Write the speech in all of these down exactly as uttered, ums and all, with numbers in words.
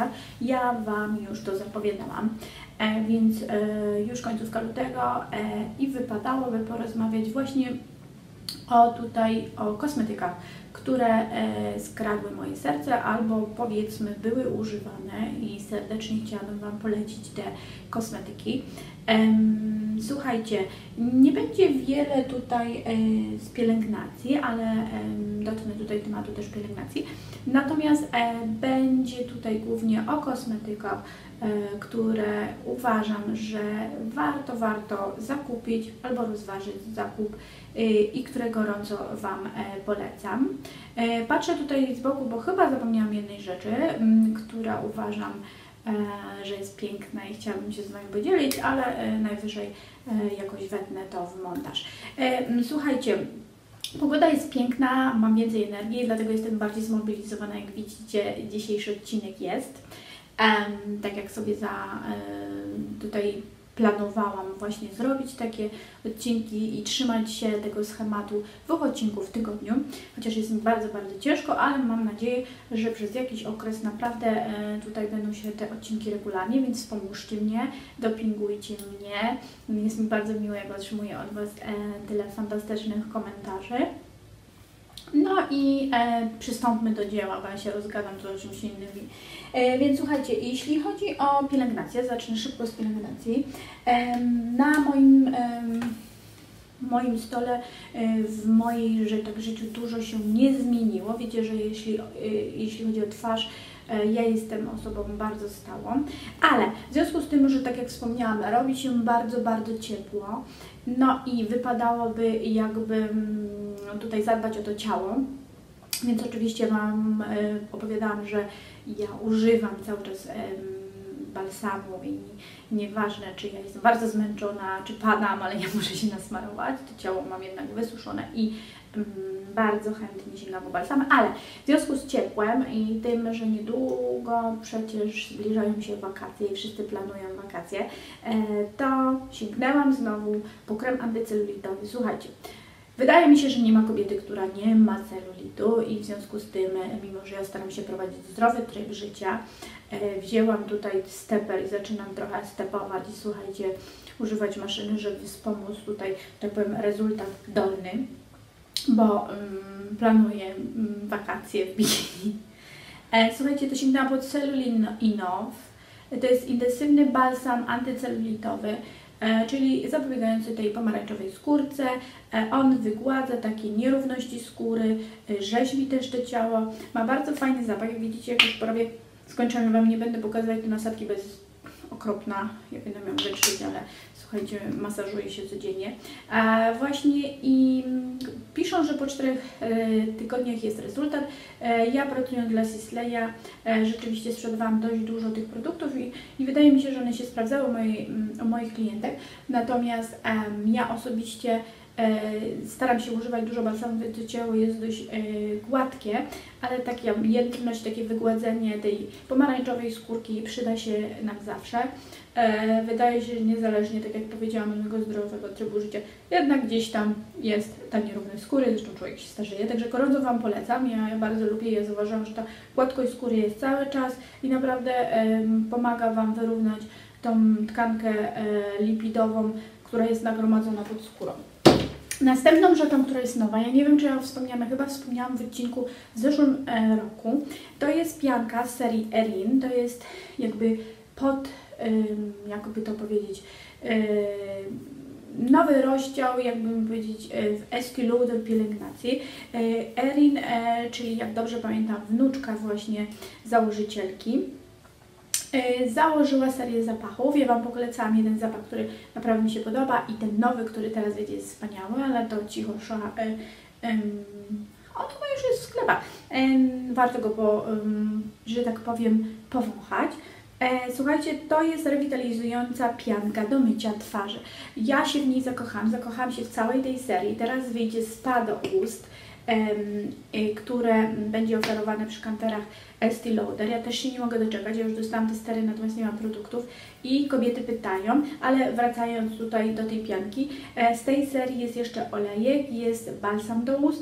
lipca. Ja Wam już to zapowiadałam, e, więc e, już końcówka lutego e, i wypadałoby porozmawiać właśnie o tutaj, o kosmetykach, które e, skradły moje serce albo powiedzmy były używane i serdecznie chciałabym Wam polecić te kosmetyki. Ehm, słuchajcie, nie będzie wiele tutaj e, z pielęgnacji, ale e, dotknę tutaj tematu też pielęgnacji. Natomiast e, będzie tutaj głównie o kosmetykach, e, które uważam, że warto, warto zakupić albo rozważyć zakup e, i które gorąco Wam e, polecam. E, patrzę tutaj z boku, bo chyba zapomniałam jednej rzeczy, m, która uważam, E, że jest piękna i chciałabym się z Wami podzielić, ale e, najwyżej e, jakoś wetnę to w montaż. E, słuchajcie, pogoda jest piękna, mam więcej energii, dlatego jestem bardziej zmobilizowana, jak widzicie, dzisiejszy odcinek jest. E, tak jak sobie za e, tutaj planowałam właśnie zrobić takie odcinki i trzymać się tego schematu dwóch odcinków w tygodniu, chociaż jest mi bardzo, bardzo ciężko, ale mam nadzieję, że przez jakiś okres naprawdę e, tutaj będą się te odcinki regularnie, więc wspomóżcie mnie, dopingujcie mnie. Jest mi bardzo miło, jak otrzymuję od Was e, tyle fantastycznych komentarzy. No i e, przystąpmy do dzieła, bo ja się rozgadam tu o czymś innym. E, więc słuchajcie, jeśli chodzi o pielęgnację, zacznę szybko z pielęgnacji. E, na moim, e, moim stole, e, w mojej że tak, życiu dużo się nie zmieniło. Wiecie, że jeśli, e, jeśli chodzi o twarz, e, ja jestem osobą bardzo stałą, ale w związku z tym, że tak jak wspomniałam, robi się bardzo, bardzo ciepło, no i wypadałoby jakby tutaj zadbać o to ciało, więc oczywiście Wam e, opowiadałam, że ja używam cały czas e, balsamu i nieważne, czy ja jestem bardzo zmęczona, czy padam, ale ja muszę się nasmarować, to ciało mam jednak wysuszone i mm, bardzo chętnie sięgam po balsam, ale w związku z ciepłem i tym, że niedługo przecież zbliżają się wakacje i wszyscy planują wakacje, e, to sięgnęłam znowu po krem antycelulitowy. Słuchajcie, wydaje mi się, że nie ma kobiety, która nie ma celulitu i w związku z tym, mimo że ja staram się prowadzić zdrowy tryb życia, e, wzięłam tutaj steper i zaczynam trochę stepować i słuchajcie, używać maszyny, żeby wspomóc tutaj, tak powiem, rezultat dolny, bo um, planuję um, wakacje w bikini. E, słuchajcie, to sięgnęłam po Cellulin Inow. To jest intensywny balsam antycelulitowy, e, czyli zapobiegający tej pomarańczowej skórce. E, on wygładza takie nierówności skóry, e, rzeźbi też to ciało. Ma bardzo fajny zapach, jak widzicie, jak już prawie skończyłam, Wam nie będę pokazywać te nasadki, bo jest okropna, ja będę miał wytrzeć, ale słuchajcie, masażuję się codziennie. E, właśnie i piszą, że po czterech e, tygodniach jest rezultat. E, ja pracując dla Sisleya e, rzeczywiście sprzedawałam dość dużo tych produktów i, i wydaje mi się, że one się sprawdzały u, mojej, u moich klientek. Natomiast e, ja osobiście E, staram się używać dużo balsamu, więc to ciało jest dość e, gładkie, ale taka jędrność, takie wygładzenie tej pomarańczowej skórki przyda się nam zawsze. E, wydaje się, że niezależnie, tak jak powiedziałam, od mojego zdrowego trybu życia, jednak gdzieś tam jest ta nierówność skóry, zresztą człowiek się starzeje, także gorąco Wam polecam. Ja, ja bardzo lubię, ja zauważyłam, że ta gładkość skóry jest cały czas i naprawdę e, pomaga Wam wyrównać tą tkankę e, lipidową, która jest nagromadzona pod skórą. Następną rzeczą, która jest nowa, ja nie wiem, czy ja wspomniałam, chyba wspomniałam w odcinku w zeszłym e, roku, to jest pianka z serii Erin, to jest jakby pod, e, jakby to powiedzieć, e, nowy rozdział, jakby powiedzieć, e, w Estée Lauder pielęgnacji. E, Erin, e, czyli jak dobrze pamiętam, wnuczka właśnie założycielki, założyła serię zapachów. Ja Wam polecałam jeden zapach, który naprawdę mi się podoba i ten nowy, który teraz wiecie, jest wspaniały, ale to cicho sza, y, y, on chyba już jest w sklepach. Y, warto go, po, y, że tak powiem, powąchać. E, słuchajcie, to jest rewitalizująca pianka do mycia twarzy. Ja się w niej zakochałam, zakochałam się w całej tej serii. Teraz wyjdzie spa do ust, em, y, które będzie oferowane przy kanterach Estée Lauder. Ja też się nie mogę doczekać, ja już dostałam te stery, natomiast nie mam produktów i kobiety pytają, ale wracając tutaj do tej pianki, e, z tej serii jest jeszcze olejek, jest balsam do ust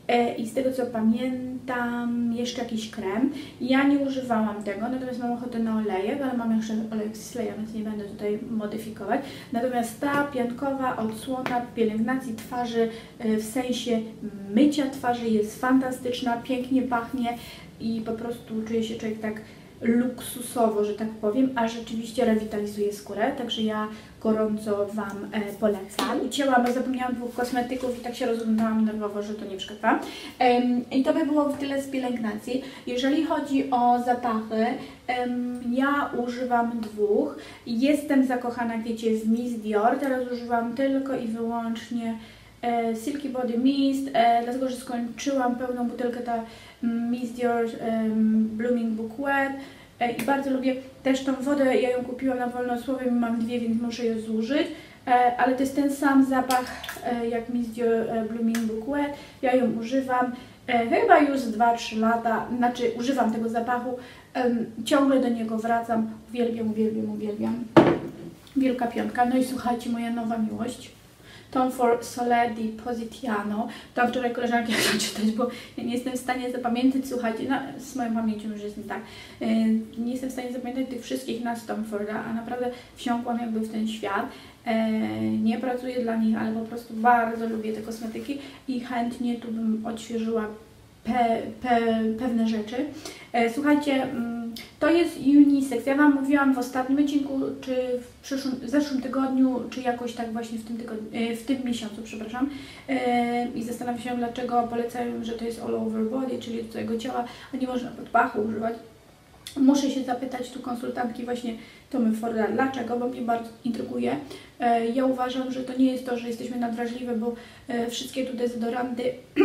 i z tego co pamiętam jeszcze jakiś krem. Ja nie używałam tego, natomiast mam ochotę na olejek, ale mam jeszcze olejek z Sisley, więc nie będę tutaj modyfikować. Natomiast ta piankowa odsłona pielęgnacji twarzy w sensie mycia twarzy jest fantastyczna, pięknie pachnie i po prostu czuje się człowiek tak luksusowo, że tak powiem, a rzeczywiście rewitalizuje skórę, także ja gorąco Wam e, polecam. Ucięłam, bo zapomniałam dwóch kosmetyków i tak się rozglądałam nerwowo, że to nie przeszkadza. Um, I to by było w tyle z pielęgnacji. Jeżeli chodzi o zapachy, um, ja używam dwóch. Jestem zakochana, jak wiecie, w Miss Dior. Teraz używam tylko i wyłącznie e, Silky Body Mist, e, dlatego że skończyłam pełną butelkę ta Miss Dior um, Blooming Bouquet e, i bardzo lubię też tą wodę, ja ją kupiłam na wolnosłowie, mam dwie, więc muszę je zużyć, e, ale to jest ten sam zapach e, jak Miss Dior e, Blooming Bouquet, ja ją używam e, chyba już dwa trzy lata, znaczy używam tego zapachu, e, ciągle do niego wracam, uwielbiam, uwielbiam, uwielbiam, wielka piątka. No i słuchajcie, moja nowa miłość. Tom Ford Sole di Positiano. Tam wczoraj koleżanki chciałam czytać, bo ja nie jestem w stanie zapamiętać, słuchajcie, no, z moją pamięcią już jest nie tak, yy, nie jestem w stanie zapamiętać tych wszystkich nazw Tom Forda, a naprawdę wsiąkłam jakby w ten świat. Yy, nie pracuję dla nich, ale po prostu bardzo lubię te kosmetyki i chętnie tu bym odświeżyła pe, pe, pewne rzeczy. Yy, słuchajcie, yy, to jest unisex. Ja Wam mówiłam w ostatnim odcinku, czy w przyszłym, w zeszłym tygodniu, czy jakoś tak właśnie w tym, tygodniu, w tym miesiącu, przepraszam. I zastanawiam się, dlaczego polecają, że to jest all over body, czyli do całego ciała, a nie można pod pachą używać. Muszę się zapytać tu konsultantki właśnie Tomy Forda, dlaczego, bo mnie bardzo intryguje. Ja uważam, że to nie jest to, że jesteśmy nadwrażliwe, bo wszystkie tu dezodoranty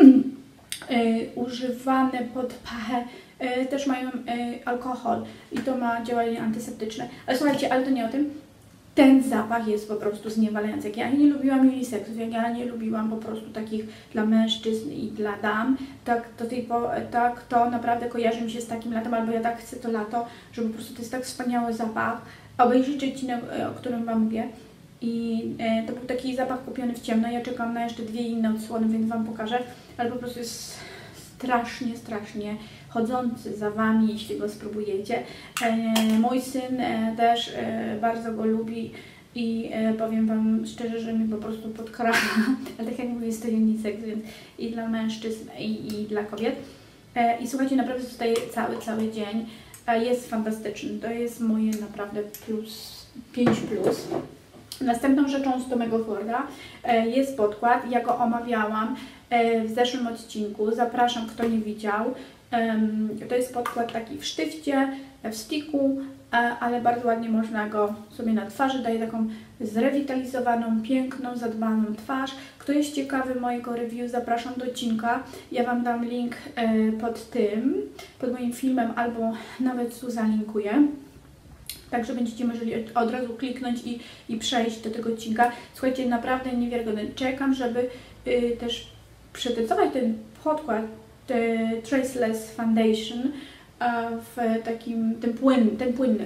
używane pod pachę też mają alkohol i to ma działanie antyseptyczne. Ale słuchajcie, ale to nie o tym. Ten zapach jest po prostu zniewalający. Jak ja nie lubiłam unisexów, jak ja nie lubiłam po prostu takich dla mężczyzn i dla dam, tak to, tej, tak to naprawdę kojarzy mi się z takim latem, albo ja tak chcę to lato, że po prostu to jest tak wspaniały zapach. Obejrzyjcie odcinek, o którym Wam mówię. I e, to był taki zapach kupiony w ciemno. Ja czekam na jeszcze dwie inne odsłony, więc Wam pokażę. Ale po prostu jest strasznie, strasznie chodzący za Wami, jeśli go spróbujecie. E, mój syn e, też e, bardzo go lubi i e, powiem Wam szczerze, że mi po prostu podkrada. Ale tak jak mówię, jest to unisex, więc i dla mężczyzn, i, i dla kobiet. E, I słuchajcie, naprawdę zostaje cały, cały dzień. E, jest fantastyczny. To jest moje naprawdę plus, pięć plus. Następną rzeczą z Tomego Forda e, jest podkład. Ja go omawiałam e, w zeszłym odcinku. Zapraszam, kto nie widział. E, to jest podkład taki w sztywcie, w sticku, e, ale bardzo ładnie można go sobie na twarzy. Daje taką zrewitalizowaną, piękną, zadbaną twarz. Kto jest ciekawy mojego review, zapraszam do odcinka. Ja Wam dam link e, pod tym, pod moim filmem, albo nawet tu zalinkuję. Także będziecie mogli od razu kliknąć i, i przejść do tego odcinka. Słuchajcie, naprawdę niewiarygodne. Czekam, żeby y, też przetestować ten podkład, te Traceless Foundation y, w takim, ten, płyn, ten płynny.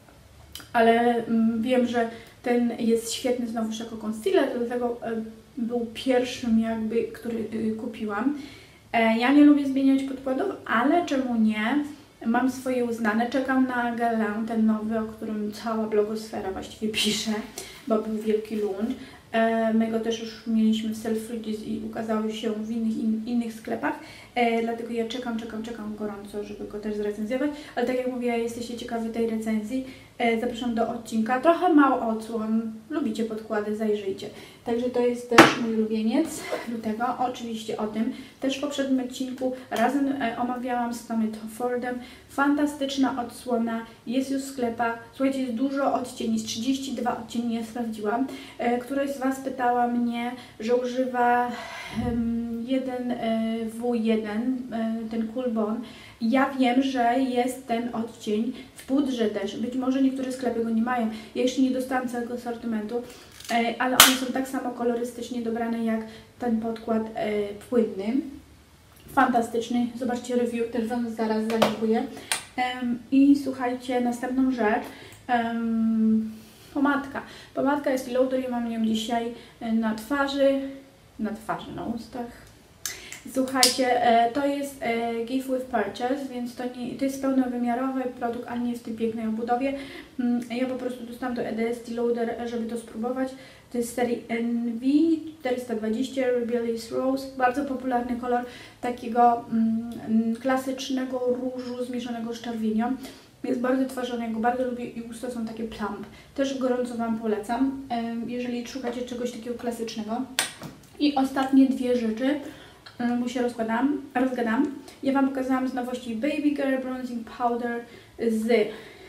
Ale y, wiem, że ten jest świetny znowuż jako concealer, dlatego y, był pierwszym jakby, który y, kupiłam. E, ja nie lubię zmieniać podkładów, ale czemu nie? Mam swoje uznane, czekam na Galę, ten nowy, o którym cała blogosfera właściwie pisze, bo był wielki launch. E, my go też już mieliśmy w Selfridges i ukazało się w innych, in, innych sklepach, e, dlatego ja czekam, czekam, czekam gorąco, żeby go też zrecenzjować. Ale tak jak mówię, jesteście ciekawi tej recenzji, e, zapraszam do odcinka. Trochę mało odsłon, lubicie podkłady, zajrzyjcie. Także to jest też mój ulubieniec lutego, oczywiście o tym. Też w poprzednim odcinku razem e, omawiałam z Tomem Fordem. Fantastyczna odsłona, jest już w sklepach. Słuchajcie, jest dużo odcieni, z trzydzieści dwa odcieni, ja sprawdziłam. E, któraś z Was pytała mnie, że używa um, jeden W jeden, e, ten Cool Bond. Ja wiem, że jest ten odcień w pudrze też. Być może niektóre sklepy go nie mają. Ja jeszcze nie dostałam całego asortymentu, e, ale one są tak samo kolorystycznie dobrane jak ten podkład e, płynny. Fantastyczny. Zobaczcie review, też Wam zaraz zalinkuję. Um, I słuchajcie, następną rzecz. Um, pomadka. Pomadka jest Lauder, ja mam ją dzisiaj na twarzy, na twarzy, na ustach. Słuchajcie, e, to jest e, Gift with Purchase, więc to, nie, to jest pełnowymiarowy produkt, ale nie w tej pięknej obudowie. Mm, ja po prostu dostałam do E D S Loader, żeby to spróbować. To jest z serii N V czterysta dwadzieścia Rebellious Rose, bardzo popularny kolor takiego mm, klasycznego różu zmieszanego z czerwienią. Jest bardzo twarzonego, bardzo lubię i usta są takie plump. Też gorąco Wam polecam, jeżeli szukacie czegoś takiego klasycznego. I ostatnie dwie rzeczy, bo się rozkładam, rozgadam. Ja Wam pokazałam z nowości Baby Girl Bronzing Powder z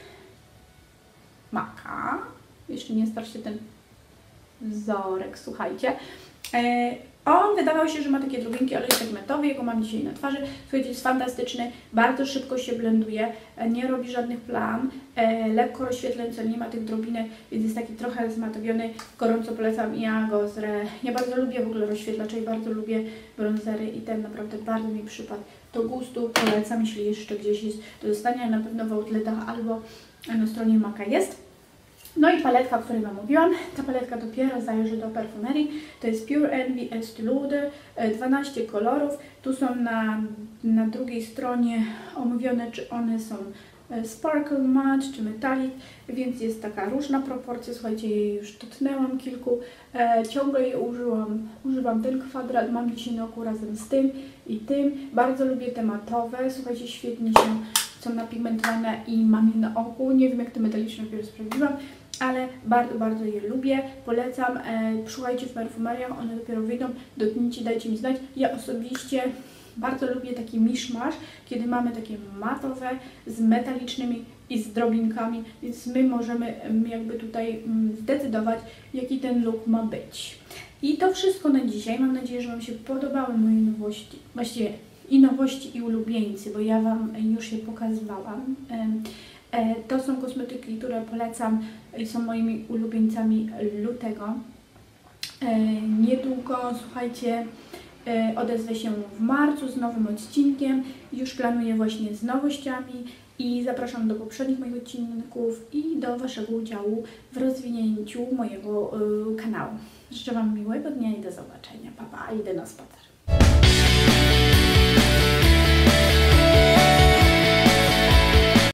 Maka. Jeszcze nie starczy ten wzorek, słuchajcie. On wydawał się, że ma takie drobinki, ale jest tak matowy, jego mam dzisiaj na twarzy. Słuchajcie, jest fantastyczny, bardzo szybko się blenduje, nie robi żadnych plam, e, lekko rozświetlający, nie ma tych drobinek, więc jest taki trochę zmatowiony. Gorąco polecam, ja go zre... Ja bardzo lubię w ogóle rozświetlacze i bardzo lubię bronzery i ten naprawdę bardzo mi przypadł do gustu. Polecam, jeśli jeszcze gdzieś jest do dostania, na pewno w outletach albo na stronie Maka jest. No i paletka, o której Wam mówiłam, ta paletka dopiero zajrzy do perfumerii, to jest Pure Envy Estee Lauder, dwanaście kolorów, tu są na, na drugiej stronie omówione, czy one są Sparkle Matte czy Metallic, więc jest taka różna proporcja, słuchajcie, jej już dotknęłam kilku, e, ciągle je użyłam, używam ten kwadrat, mam dzisiaj na oku razem z tym i tym, bardzo lubię te matowe, słuchajcie, świetnie się są napigmentowane i mam je na oku, nie wiem jak te metaliczne dopiero sprawdziłam, ale bardzo, bardzo je lubię, polecam, e, szukajcie w perfumeriach, one dopiero wyjdą, dotknijcie, dajcie mi znać. Ja osobiście bardzo lubię taki miszmasz, kiedy mamy takie matowe z metalicznymi i z drobinkami, więc my możemy jakby tutaj zdecydować, jaki ten look ma być. I to wszystko na dzisiaj. Mam nadzieję, że Wam się podobały moje nowości, właściwie i nowości i ulubieńcy, bo ja Wam już je pokazywałam. To są kosmetyki, które polecam i są moimi ulubieńcami lutego. Niedługo, słuchajcie, odezwę się w marcu z nowym odcinkiem. Już planuję właśnie z nowościami i zapraszam do poprzednich moich odcinków i do Waszego udziału w rozwinięciu mojego kanału. Życzę Wam miłego dnia i do zobaczenia. Pa, pa, idę na spacer.